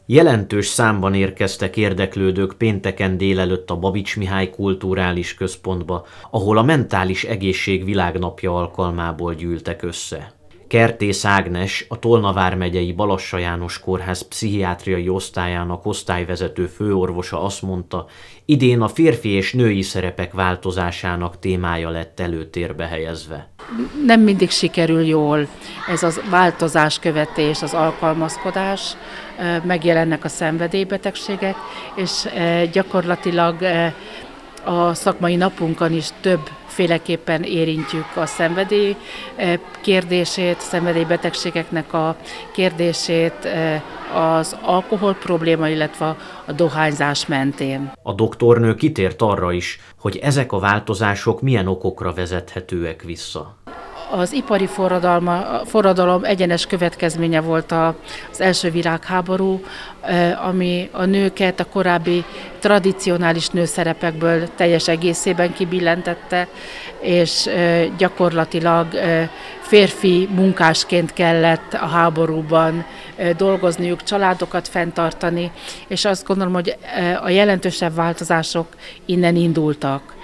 Jelentős számban érkeztek érdeklődők pénteken délelőtt a Babits Mihály Kulturális Központba, ahol a Mentális Egészség Világnapja alkalmából gyűltek össze. Kertész Ágnes, a Tolna vármegyei Balassa János Kórház pszichiátriai osztályának osztályvezető főorvosa azt mondta, idén a férfi és női szerepek változásának témája lett előtérbe helyezve. Nem mindig sikerül jól ez a változáskövetés, az alkalmazkodás, megjelennek a szenvedélybetegségek, és gyakorlatilag a szakmai napunkon is többféleképpen érintjük a szenvedély kérdését, szenvedélybetegségeknek a kérdését, az alkohol probléma, illetve a dohányzás mentén. A doktornő kitért arra is, hogy ezek a változások milyen okokra vezethetőek vissza. Az ipari forradalom egyenes következménye volt az első világháború, ami a nőket a korábbi tradicionális nőszerepekből teljes egészében kibillentette, és gyakorlatilag férfi munkásként kellett a háborúban dolgozniuk, családokat fenntartani, és azt gondolom, hogy a jelentősebb változások innen indultak,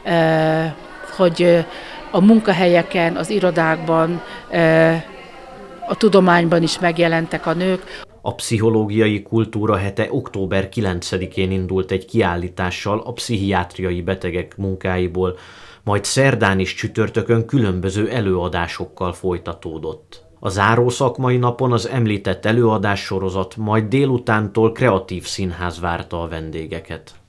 hogy a munkahelyeken, az irodákban, a tudományban is megjelentek a nők. A Pszichológiai Kultúra Hete október 9-én indult egy kiállítással a pszichiátriai betegek munkáiból, majd szerdán és csütörtökön különböző előadásokkal folytatódott. A záró szakmai napon az említett előadássorozat, majd délutántól kreatív színház várta a vendégeket.